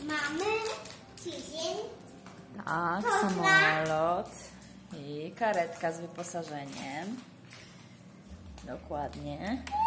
Mamy tydzień. Tak, samolot i karetka z wyposażeniem. Dokładnie.